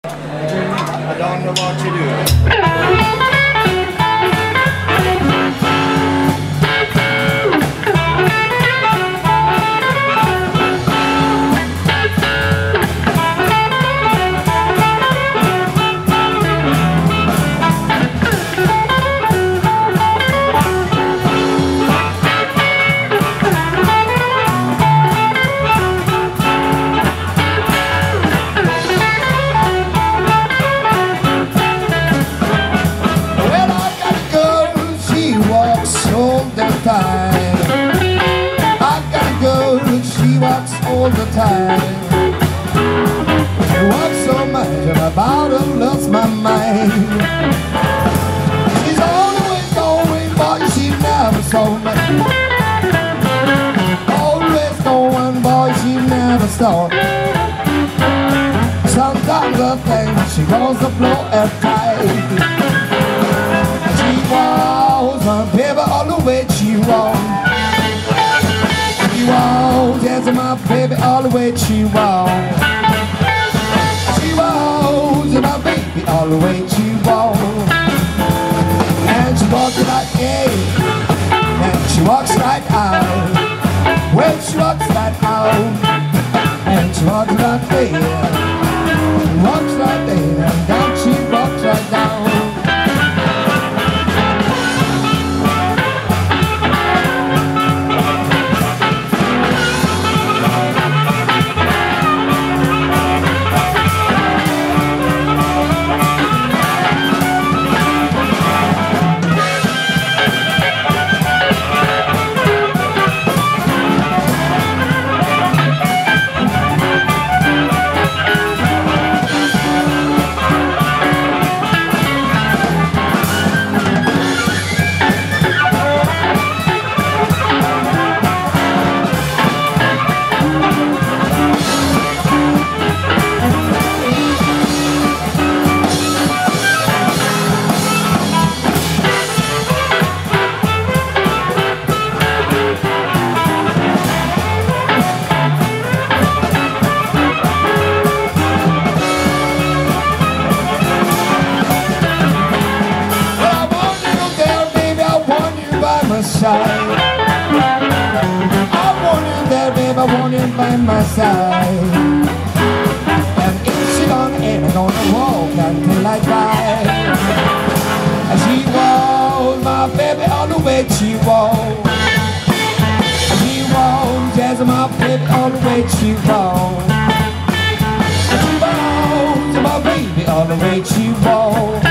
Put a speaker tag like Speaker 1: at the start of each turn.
Speaker 1: I don't know what to do.
Speaker 2: All the time she walks so much and I about to lose my mind. She's always going, boy, she never saw me. Always going, boy, she never saw. Sometimes I think she goes to blow at tight. She walks my baby all the way she walks. She walks, yes, my baby, all the way she walks. She walks, my baby, all the way she walks. And she walks like A, and she walks right out. Well, she walks right out, and she walks right there. She walks right there, and down she walks right down. I want you there, babe, I want you by my side. And if she don't end, I'm gonna walk until I die. And she walks, my baby, all the way she walks. She walks, yes, my baby, all the way she walks. She walks, my baby, all the way she walks.